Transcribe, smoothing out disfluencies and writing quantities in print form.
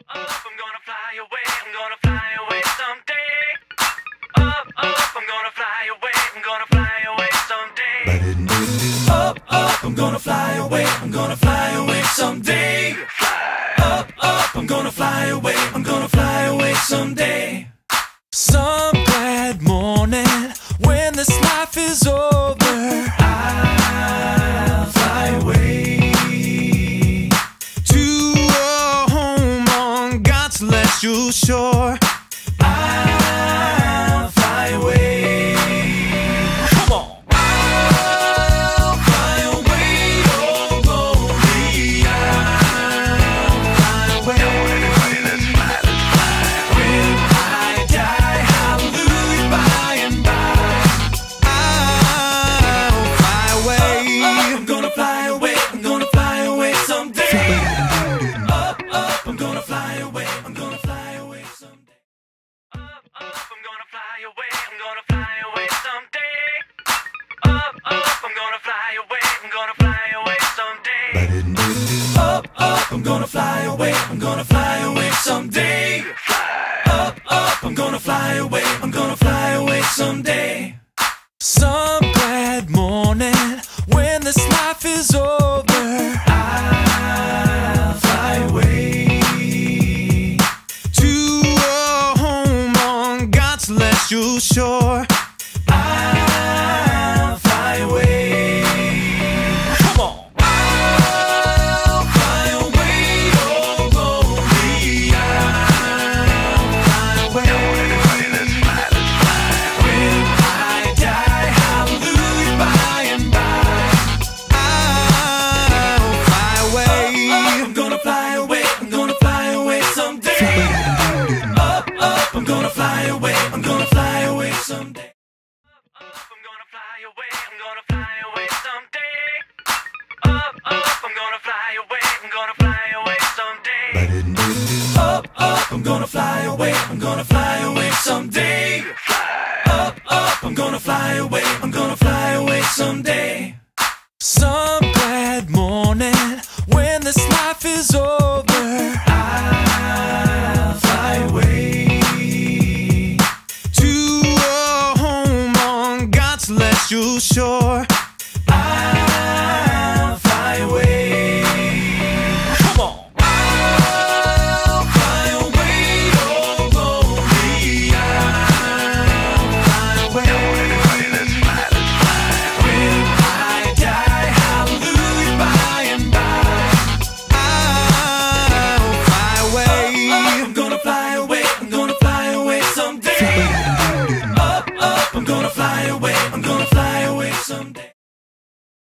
I'm gonna fly away, I'm gonna fly away someday. Up, I'm gonna fly away, I'm gonna fly away someday. Up, I'm gonna fly away, I'm gonna fly away someday. Up, I'm gonna fly away, I'm gonna fly away someday. Some glad morning when this life is over, I'll fly away to a home on God's celestial shore. I'll fly away. Come on. I'll fly away, oh lonely. I'll fly away. Come on, everybody, let's fly, let's fly. When I die, hallelujah, by and by, I'll fly away. I'm gonna fly away, I'm gonna fly away someday. Up, I'm gonna fly away, I'm gonna fly away someday. Up, I'm gonna fly away, I'm gonna fly away someday. Up, I'm gonna fly away, I'm gonna fly away someday. Up, I'm gonna fly away, I'm gonna fly away someday. Up, I'm gonna fly away, I'm gonna fly away someday. Some glad morning when this life is over, I'll fly away to a home on God's celestial shore. I'll fly away. Come on. I'll fly away, oh lonely. I'll fly away. Come on, everybody, let's fly, let's fly. When I die, hallelujah, by and by, I'll fly away. I'm gonna fly away, I'm gonna fly away someday. Up, I'm gonna fly away, I'm gonna fly away someday. I'm gonna fly away, I'm gonna fly away someday. Up, I'm gonna fly away, I'm gonna fly away someday. Up, I'm gonna fly away, I'm gonna fly away someday. Up, I'm gonna fly away, I'm gonna fly away someday. Some glad morning when this life is over, I'll fly away to a home on God's celestial shore. I'll fly away. Come on. I'll fly away, oh lonely. I'll fly away. Come on, everybody, let's fly, let's fly. When I die, hallelujah, by and by, I'll fly away. I'm gonna fly away, I'm gonna fly away someday. Up, I'm gonna fly away, I'm gonna fly away someday.